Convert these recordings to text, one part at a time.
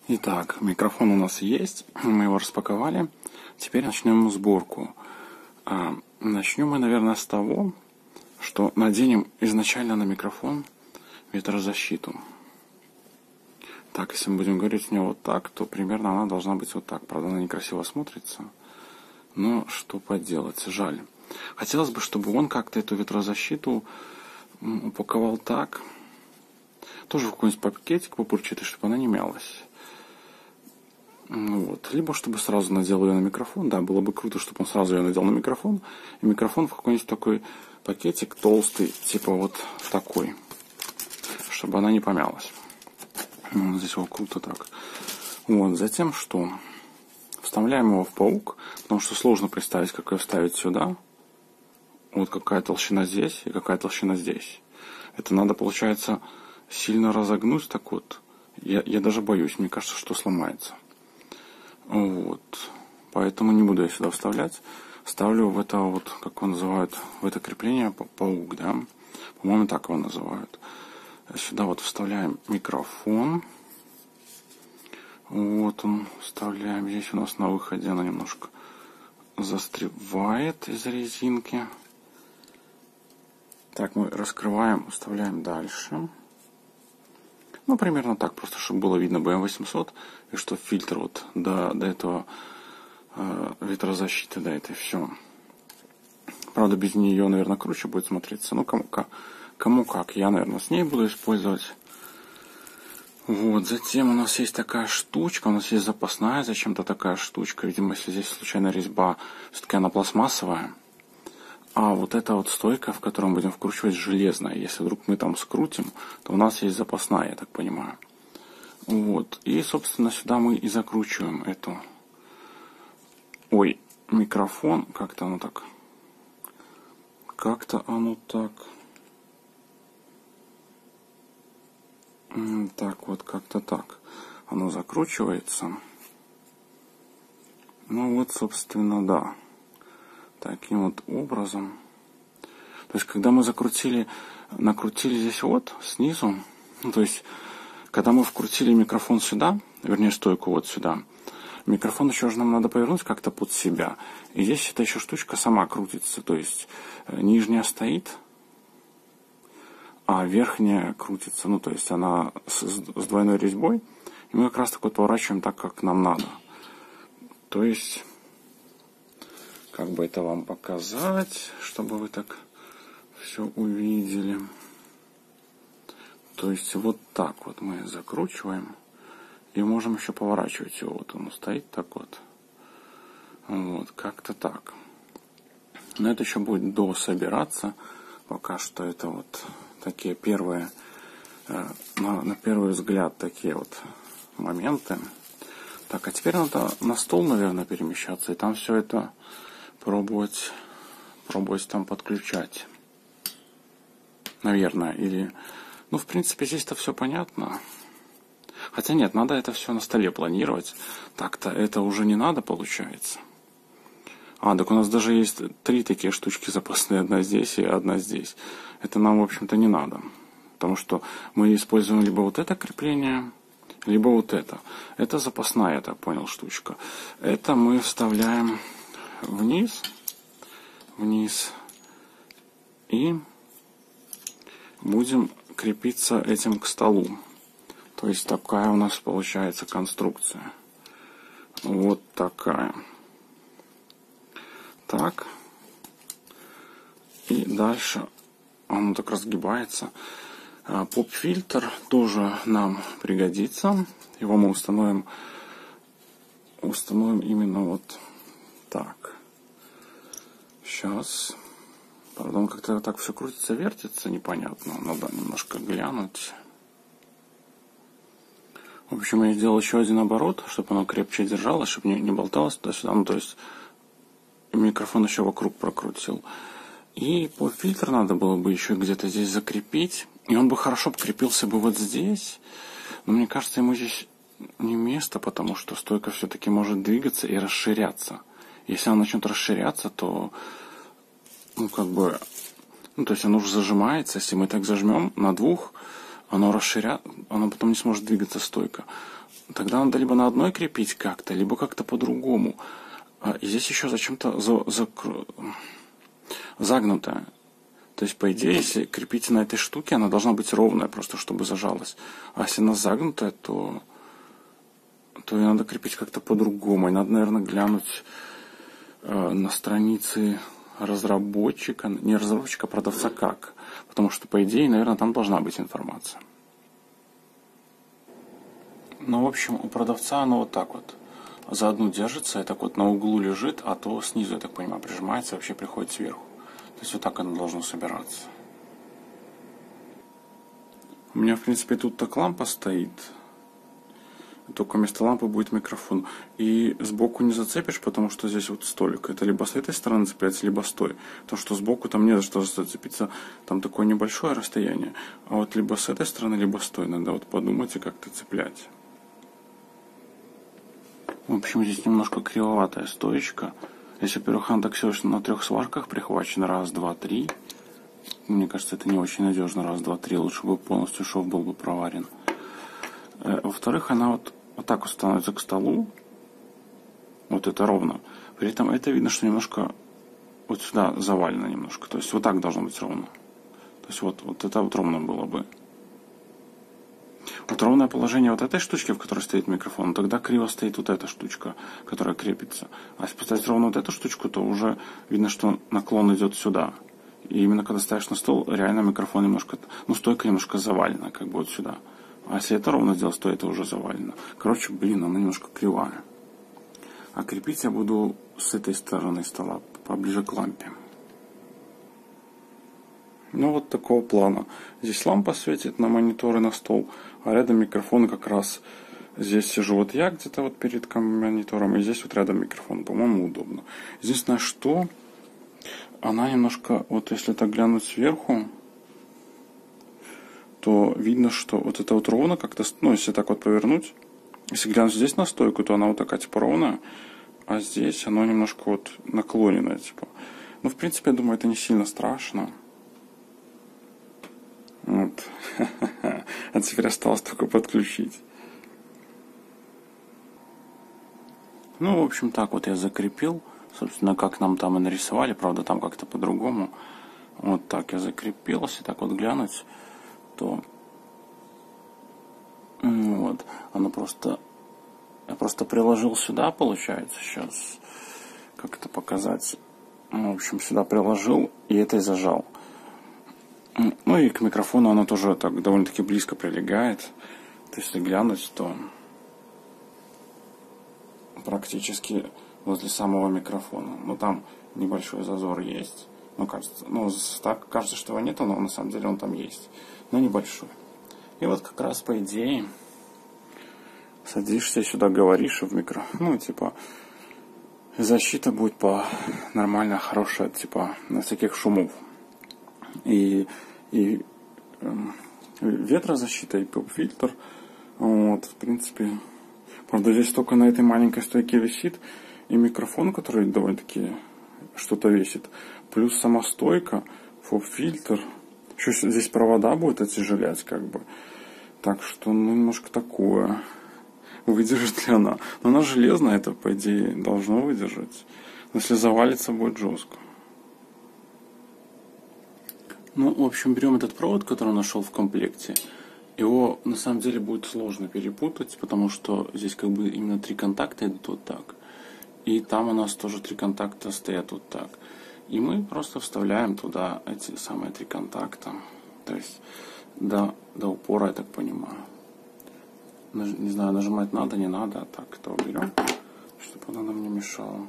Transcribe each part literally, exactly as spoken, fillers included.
Итак, микрофон у нас есть, мы его распаковали. Теперь начнем сборку. А, начнем мы, наверное, с того, что наденем изначально на микрофон ветрозащиту. Так, если мы будем говорить с нее вот так, то примерно она должна быть вот так. Правда, она некрасиво смотрится, но что поделать, жаль. Хотелось бы, чтобы он как-то эту ветрозащиту упаковал так, тоже в какой-нибудь пакетик пупырчатый, чтобы она не мялась. Вот. Либо чтобы сразу надел ее на микрофон. Да, было бы круто, чтобы он сразу ее надел на микрофон. И микрофон в какой-нибудь такой пакетик толстый, типа вот такой, чтобы она не помялась. Вот здесь его круто так. Вот. Затем что? Вставляем его в паук, потому что сложно представить, как ее вставить сюда. Вот какая толщина здесь и какая толщина здесь. Это надо, получается, сильно разогнуть так вот. Я, я даже боюсь, мне кажется, что сломается. Вот. Поэтому не буду я сюда вставлять. Ставлю в это вот, как его называют, в это крепление паук, да. По-моему, так его называют. Сюда вот вставляем микрофон. Вот он вставляем. Здесь у нас на выходе она немножко застревает из резинки. Так, мы раскрываем, вставляем дальше. Ну, примерно так, просто чтобы было видно бэ эм восемьсот, и что фильтр вот до, до этого э, ветрозащиты, да, это все. Правда, без нее, наверное, круче будет смотреться. Ну, кому как. Кому как. Я, наверное, с ней буду использовать. Вот, затем у нас есть такая штучка, у нас есть запасная зачем-то такая штучка. Видимо, если здесь случайно резьба, все-таки она пластмассовая. А вот эта вот стойка, в которой мы будем вкручивать, железная. Если вдруг мы там скрутим, то у нас есть запасная, я так понимаю. Вот. И, собственно, сюда мы и закручиваем эту... Ой, микрофон. Как-то оно так... Как-то оно так... Так вот, как-то так. Оно закручивается. Ну вот, собственно, да. Таким вот образом. То есть, когда мы закрутили, накрутили здесь вот, снизу, ну, то есть, когда мы вкрутили микрофон сюда, вернее, стойку вот сюда, микрофон еще же нам надо повернуть как-то под себя. И здесь эта еще штучка сама крутится. То есть, нижняя стоит, а верхняя крутится. Ну, то есть, она с, с двойной резьбой. И мы как раз так вот поворачиваем так, как нам надо. То есть... Как бы это вам показать, чтобы вы так все увидели. То есть вот так вот мы закручиваем. И можем еще поворачивать его. Вот он стоит так вот. Вот, как-то так. Но это еще будет дособираться. Пока что это вот такие первые, на, на первый взгляд, такие вот моменты. Так, а теперь надо на стол, наверное, перемещаться. И там все это... Пробовать, пробовать там подключать. Наверное. Или. Ну, в принципе, здесь-то все понятно. Хотя нет, надо это все на столе планировать. Так-то это уже не надо, получается. А, так у нас даже есть три такие штучки запасные. Одна здесь и одна здесь. Это нам, в общем-то, не надо. Потому что мы используем либо вот это крепление, либо вот это. Это запасная, я так понял, штучка. Это мы вставляем... вниз, вниз, и будем крепиться этим к столу. То есть такая у нас получается конструкция. Вот такая. Так. И дальше оно так разгибается. Поп-фильтр тоже нам пригодится. Его мы установим, установим именно вот так. Сейчас. Правда, он как-то так все крутится, вертится, непонятно. Надо немножко глянуть. В общем, я сделал еще один оборот, чтобы оно крепче держалось, чтобы не, не болталось туда-сюда. Ну, то есть, микрофон еще вокруг прокрутил. И поп-фильтр надо было бы еще где-то здесь закрепить. И он бы хорошо прикрепился бы вот здесь. Но мне кажется, ему здесь не место, потому что стойка все-таки может двигаться и расширяться. Если она начнет расширяться, то, ну, как бы, ну, то есть оно уже зажимается. Если мы так зажмем на двух оно расширя... оно потом не сможет двигаться стойко. Тогда надо либо на одной крепить как-то, либо как-то по-другому. И здесь еще зачем-то за... за... загнутая. То есть, по идее, если крепить на этой штуке, она должна быть ровная, просто чтобы зажалась. А если она загнутая, то, то ее надо крепить как-то по-другому. И надо, наверное, глянуть э, на страницы разработчика, не разработчика, а продавца как. Потому что, по идее, наверное, там должна быть информация. Ну, в общем, у продавца оно вот так вот. За одну держится, и так вот на углу лежит, а то снизу, я так понимаю, прижимается, вообще приходит сверху. То есть вот так оно должно собираться. У меня, в принципе, тут так лампа стоит. Только вместо лампы будет микрофон. И сбоку не зацепишь, потому что здесь вот столик. Это либо с этой стороны цепляется, либо с той. Потому что сбоку там не за что зацепиться. Там такое небольшое расстояние. А вот либо с этой стороны, либо с той. Надо вот подумать и как-то цеплять. В общем, здесь немножко кривоватая стоечка. Если, во-первых, она так всего на трех сварках прихвачена. Раз, два, три. Мне кажется, это не очень надежно. Раз, два, три. Лучше бы полностью шов был бы проварен. Во-вторых, она вот, вот так вот становится к столу. Вот это ровно. При этом это видно, что немножко вот сюда завалено немножко. То есть вот так должно быть ровно. То есть вот, вот это вот ровно было бы. Вот ровное положение вот этой штучки, в которой стоит микрофон, тогда криво стоит вот эта штучка, которая крепится. А если поставить ровно вот эту штучку, то уже видно, что наклон идет сюда. И именно когда ставишь на стол, реально микрофон немножко, ну стойка немножко завалена, как бы вот сюда. А если это ровно сделать, то это уже завалено. Короче, блин, она немножко кривая. А крепить я буду с этой стороны стола, поближе к лампе. Ну вот такого плана. Здесь лампа светит на монитор и на стол, а рядом микрофон как раз. Здесь сижу вот я где-то вот перед монитором, и здесь вот рядом микрофон. По-моему, удобно. Единственное, что она немножко, вот если так глянуть сверху, то видно, что вот это вот ровно как-то, ну, если так вот повернуть, если глянуть здесь на стойку, то она вот такая типа ровная, а здесь оно немножко вот наклоненное, типа. Ну, в принципе, я думаю, это не сильно страшно. Вот. А теперь осталось только подключить. Ну, в общем, так вот я закрепил. Собственно, как нам там и нарисовали, правда, там как-то по-другому. Вот так я закрепил. Если так вот глянуть, то вот, оно просто, я просто приложил сюда, получается, сейчас, как это показать, в общем, сюда приложил и это и зажал. Ну и к микрофону оно тоже так довольно-таки близко прилегает, то если глянуть, то практически возле самого микрофона, но там небольшой зазор есть, ну кажется, ну так кажется, что его нету, но на самом деле он там есть, но небольшой. И вот как раз по идее садишься сюда, говоришь в микро, ну типа защита будет по нормально хорошая, типа на всяких шумов. И, и э, ветрозащита, и поп-фильтр. Вот, в принципе. Правда, здесь только на этой маленькой стойке висит и микрофон, который довольно-таки что-то весит. Плюс сама стойка, поп-фильтр. Еще здесь провода будет отяжелять, как бы. Так что, ну, немножко такое. Выдержит ли она? Но она железная, это, по идее, должно выдержать. Но если завалится, будет жестко. Ну, в общем, берем этот провод, который нашел в комплекте. Его, на самом деле, будет сложно перепутать, потому что здесь как бы именно три контакта идут вот так. И там у нас тоже три контакта стоят вот так. И мы просто вставляем туда эти самые три контакта. То есть до, до упора, я так понимаю. Не знаю, нажимать надо, не надо. А так, это уберем, чтобы оно нам не мешало.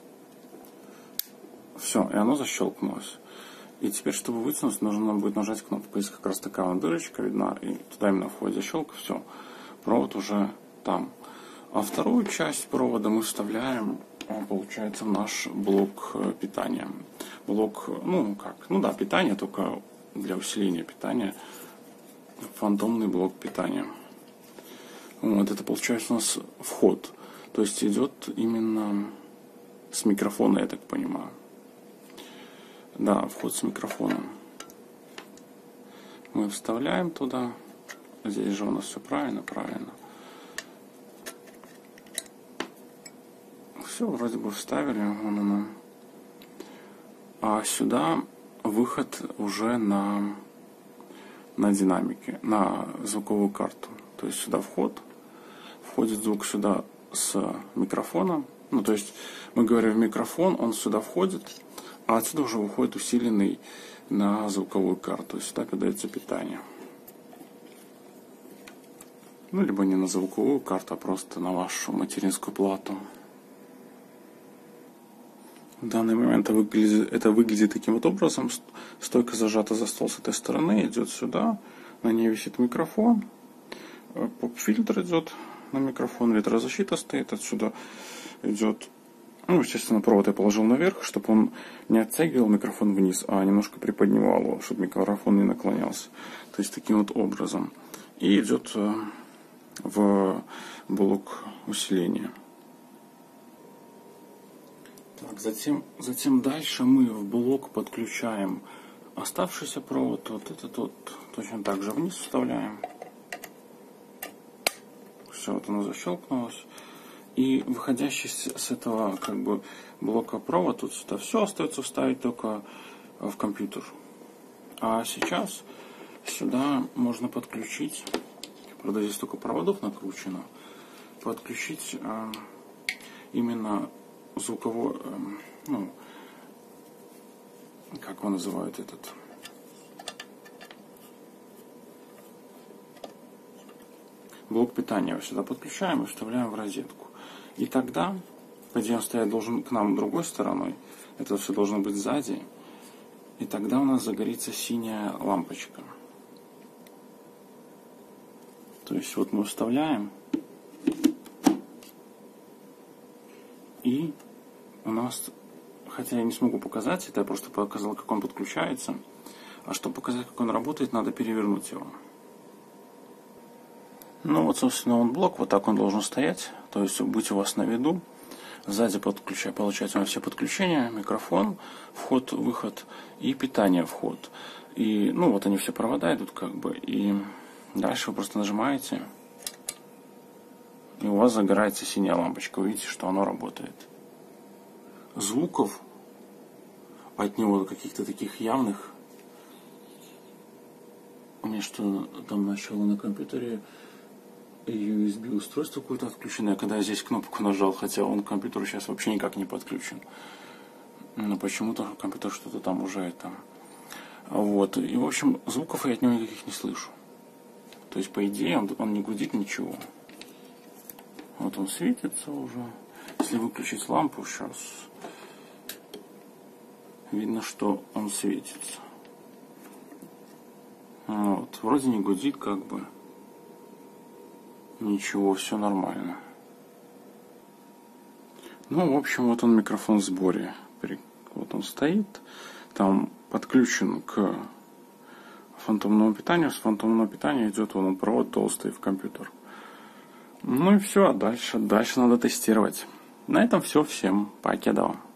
Все, и оно защелкнулось. И теперь, чтобы вытянуть, нужно будет нажать кнопку. Здесь как раз такая вот дырочка видна, и туда именно входит защелка, все. Провод уже там. А вторую часть провода мы вставляем, получается, в наш блок питания. Блок, ну как, ну да, питание, только для усиления питания. Фантомный блок питания. Вот, это получается у нас вход. То есть идет именно с микрофона, я так понимаю. Да, вход с микрофоном. Мы вставляем туда. Здесь же у нас все правильно, правильно. Все, вроде бы вставили. Вон оно. А сюда выход уже на, на динамике, на звуковую карту. То есть сюда вход. Входит звук сюда с микрофона. Ну, то есть мы говорим в микрофон, он сюда входит, а отсюда уже выходит усиленный на звуковую карту. Сюда подается питание. Ну, либо не на звуковую карту, а просто на вашу материнскую плату. В данный момент это выглядит, это выглядит таким вот образом. Стойка зажата за стол с этой стороны, идет сюда. На ней висит микрофон. Поп-фильтр идет на микрофон. Ветрозащита стоит. Отсюда идет... Ну, естественно, провод я положил наверх, чтобы он не оттягивал микрофон вниз, а немножко приподнимал его, чтобы микрофон не наклонялся. То есть таким вот образом. И идет в блок усиления. Так, затем, затем дальше мы в блок подключаем оставшийся провод. Вот этот вот точно так же вниз вставляем. Все, вот оно защелкнулось. И выходящий с этого как бы блока провод тут сюда все остается вставить только в компьютер. А сейчас сюда можно подключить, правда здесь только проводов накручено, подключить а, именно звуковой, а, ну, как его называют этот, блок питания. Сюда подключаем и вставляем в розетку. И тогда, по идее, он стоять должен к нам другой стороной. Это все должно быть сзади. И тогда у нас загорится синяя лампочка. То есть вот мы вставляем. И у нас, хотя я не смогу показать, это я просто показал, как он подключается. А чтобы показать, как он работает, надо перевернуть его. Ну вот, собственно, он блок, вот так он должен стоять, то есть быть у вас на виду. Сзади подключая, получается у нас все подключения, микрофон, вход, выход и питание, вход. И, ну вот они все провода идут как бы, и дальше вы просто нажимаете, и у вас загорается синяя лампочка, вы видите, что оно работает. Звуков от него каких-то таких явных, у меня что там начало на компьютере, ю эс би устройство какое-то отключенное, когда я здесь кнопку нажал, хотя он к компьютеру сейчас вообще никак не подключен. Но почему-то компьютер что-то там уже это. Вот. И, в общем, звуков я от него никаких не слышу. То есть, по идее, он, он не гудит ничего. Вот он светится уже. Если выключить лампу сейчас, видно, что он светится. Вот. Вроде не гудит, как бы. Ничего, все нормально. Ну, в общем, вот он микрофон в сборе. Вот он стоит. Там подключен к фантомному питанию. С фантомного питания идет вон он провод толстый в компьютер. Ну и все, а дальше, дальше надо тестировать. На этом все. Всем покедова.